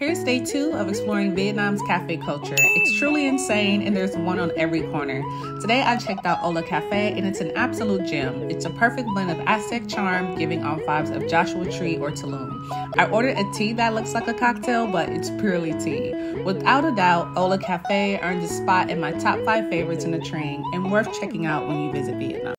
Here's day 2 of exploring Vietnam's cafe culture. It's truly insane and there's one on every corner. Today I checked out Ola Cafe and it's an absolute gem. It's a perfect blend of Aztec charm giving off vibes of Joshua Tree or Tulum. I ordered a tea that looks like a cocktail, but it's purely tea. Without a doubt, Ola Cafe earned a spot in my top 5 favorites in the train and worth checking out when you visit Vietnam.